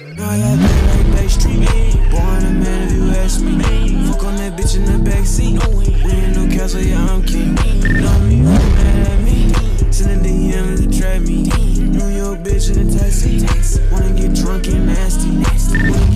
Now I got big like Bay Street. Born a man if you ask me. Fuck on that bitch in the backseat. We ain't no castle, yeah, I'm king. Know me, you mad at me. Send a DM to trap me. New York bitch in the taxi. Wanna get drunk and nasty.